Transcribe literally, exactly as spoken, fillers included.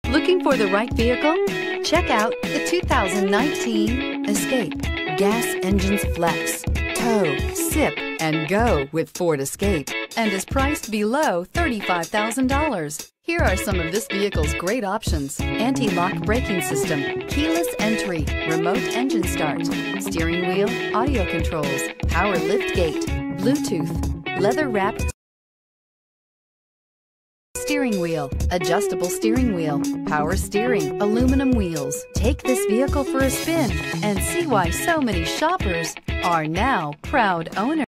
Looking for the right vehicle? Check out the two thousand nineteen Escape. Gas engines flex, tow, sip, and go with Ford Escape, and is priced below thirty-five thousand dollars. Here are some of this vehicle's great options: anti-lock braking system, keyless entry, remote engine start, steering wheel audio controls, power lift gate, Bluetooth, leather-wrapped steering wheel, adjustable steering wheel, power steering, aluminum wheels. Take this vehicle for a spin and see why so many shoppers are now proud owners.